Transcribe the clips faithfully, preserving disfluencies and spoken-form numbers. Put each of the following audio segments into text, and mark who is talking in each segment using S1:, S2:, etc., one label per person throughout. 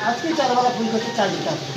S1: আজকে চারবেলা ফুল করতে চার দিতে হবে।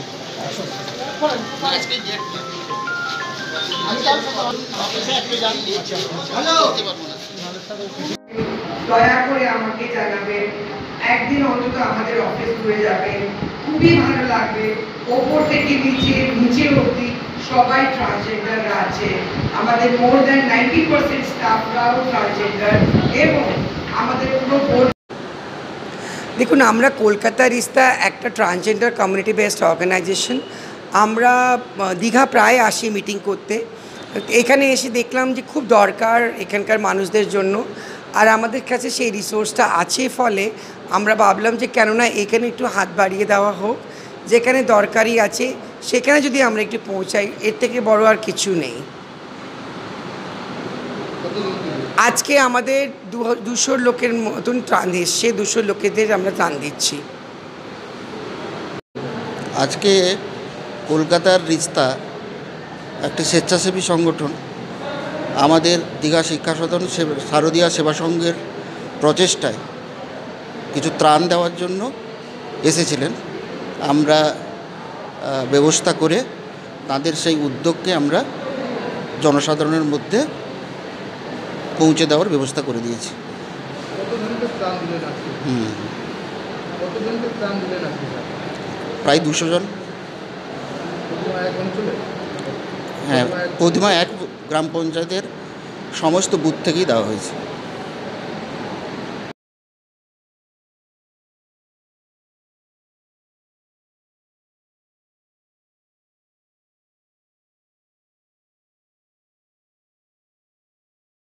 S2: দয়া করে আমাকে জানাবেন, একদিন অন্তত আমাদের অফিস ঘুরে যাবেন, খুবই ভালো লাগবে। ওপর থেকে নিচে নিচে অবধি সবাই ট্রান্সজেন্ডার আছে, আমাদের মোর দ্যান নাইনটি পার্সেন্ট স্টাফরাও ট্রান্সজেন্ডার এবং আমাদের পুরো বোর্ড। দেখুন, আমরা কলকাতার ইস্তা একটা ট্রান্সজেন্ডার কমিউনিটি বেসড অর্গানাইজেশন। আমরা দীঘা প্রায় আসি মিটিং করতে। এখানে এসে দেখলাম যে খুব দরকার এখানকার মানুষদের জন্য, আর আমাদের কাছে সেই রিসোর্সটা আছে, ফলে আমরা ভাবলাম যে কেননা এখানে একটু হাত বাড়িয়ে দেওয়া হোক, যেখানে দরকারি আছে সেখানে যদি আমরা একটু পৌঁছাই, এর থেকে বড় আর কিছু নেই। আজকে আমাদের দুশো লোকের মতন ত্রাণ এসছে, দুশো লোকেদের আমরা ত্রাণ দিচ্ছি।
S3: আজকে কলকাতার রিস্তা একটি স্বেচ্ছাসেবী সংগঠন আমাদের দীঘা শিক্ষা সদন শারদীয়া সেবা সংঘের প্রচেষ্টায় কিছু ত্রাণ দেওয়ার জন্য এসেছিলেন। আমরা ব্যবস্থা করে তাদের সেই উদ্যোগকে আমরা জনসাধারণের মধ্যে পৌঁছে দেওয়ার ব্যবস্থা করে দিয়েছি। হুম প্রায় দুশো জন। হ্যাঁ, প্রতিমা এক গ্রাম পঞ্চায়েতের সমস্ত বুথ থেকেই দেওয়া হয়েছে।